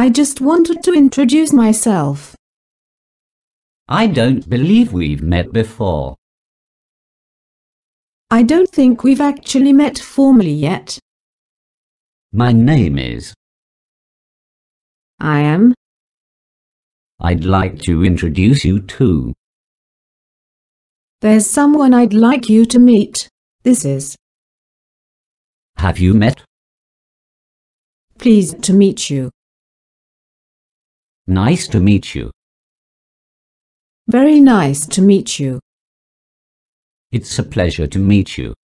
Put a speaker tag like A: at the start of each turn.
A: I just wanted to introduce myself.
B: I don't believe we've met before.
A: I don't think we've actually met formally yet.
B: My name is.
A: I am.
B: I'd like to introduce you to.
A: There's someone I'd like you to meet. This is.
B: Have you met?
A: Pleased to meet you.
B: Nice to meet you.
A: Very nice to meet you.
B: It's a pleasure to meet you.